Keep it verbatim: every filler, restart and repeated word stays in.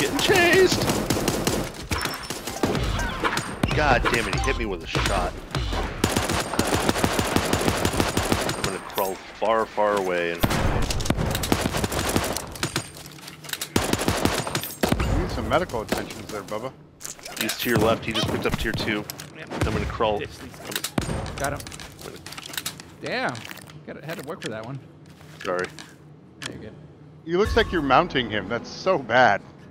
getting chased! God damn it, he hit me with a shot. I'm gonna crawl far, far away and... You need some medical attentions there, Bubba. He's to your left, he just picked up tier two. I'm gonna crawl. Got him. Damn. Got had to work for that one. Sorry. There you go. You looks like you're mounting him. That's so bad.